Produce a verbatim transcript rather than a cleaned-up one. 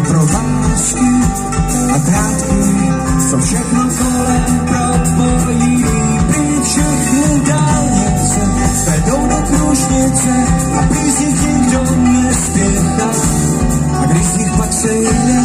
provázky a krátky, co všechno kolem propojí. Prý všechny dálnice vedou do Krušnice a prý z nich nikdo nespěchá. A když z nich pak se jde